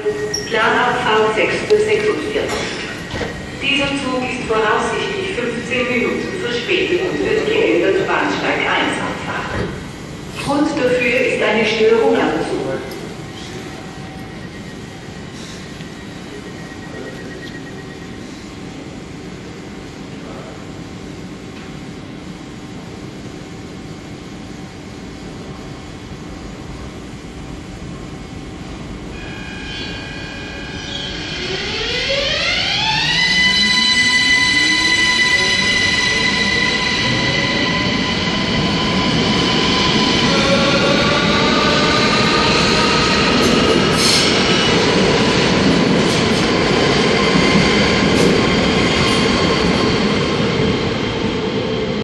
Planabfahrt 6:46. Dieser Zug ist voraussichtlich 15 Minuten verspätet und wird geändert Bahnsteig 1 abfahren. Grund dafür ist eine Störung am